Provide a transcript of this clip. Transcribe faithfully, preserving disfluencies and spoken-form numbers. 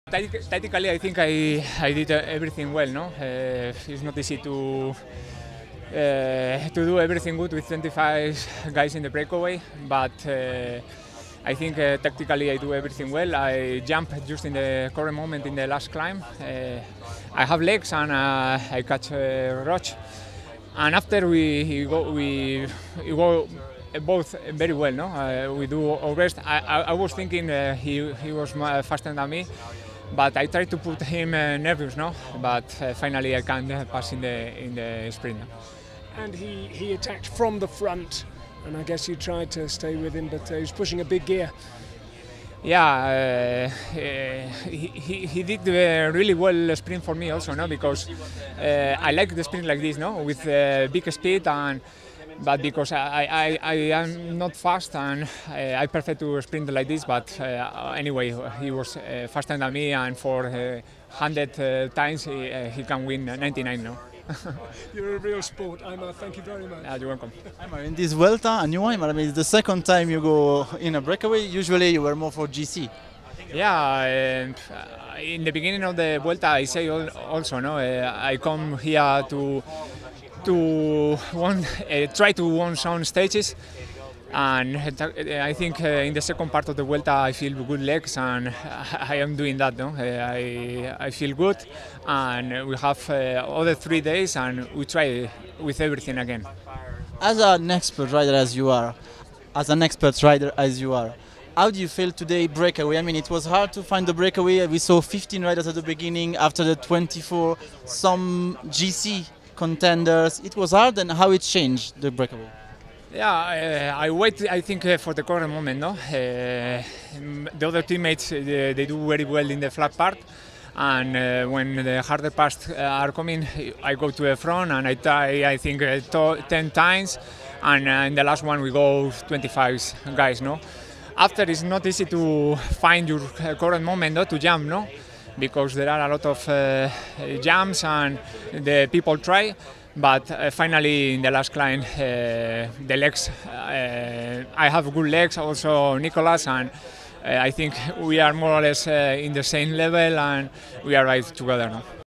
Tactically, I think I, I did uh, everything well. No, uh, it's not easy to uh, to do everything good with twenty-five guys in the breakaway, but uh, I think uh, tactically I do everything well. I jump just in the correct moment in the last climb. Uh, I have legs and uh, I catch uh, Roche, and after we we go we, we go both very well. No, uh, we do our best. I, I, I was thinking uh, he he was faster than me. But I tried to put him uh, nervous, no. But uh, finally, I can uh, pass in the in the sprint. And he, he attacked from the front, and I guess you tried to stay with him, but uh, he was pushing a big gear. Yeah, uh, he, he he did uh, really well sprint for me also, no, because uh, I like the sprint like this, no, with uh, big speed and. But because I, I, I am not fast and I prefer to sprint like this, but uh, anyway, he was uh, faster than me, and for uh, one hundred uh, times he, uh, he can win ninety-nine now. You're a real sport, Haimar. Thank you very much. Yeah, you're welcome. Haimar, in this Vuelta, a new Haimar, I mean, it's the second time you go in a breakaway. Usually you were more for G C. Yeah, uh, in the beginning of the Vuelta, I say also, no, uh, I come here to to one, uh, try to win some stages, and I think uh, in the second part of the Vuelta I feel good legs, and I am doing that. No, uh, I I feel good, and we have uh, other three days, and we try with everything again. As an expert rider as you are, as an expert rider as you are, how do you feel today breakaway? I mean, it was hard to find the breakaway. We saw fifteen riders at the beginning. After the twenty-four, some G C contenders. It was hard, and how it changed the breakaway. Yeah, uh, I wait. I think uh, for the correct moment. No, uh, the other teammates uh, they do very well in the flat part, and uh, when the harder parts uh, are coming, I go to the front and I try. I think uh, to, ten times, and uh, in the last one we go twenty-five guys. No, after it's not easy to find your correct moment, no, to jump. No. Because there are a lot of uh, jumps and the people try, but uh, finally in the last climb, uh, the legs, uh, I have good legs, also Nicolas, and uh, I think we are more or less uh, in the same level and we are right together now.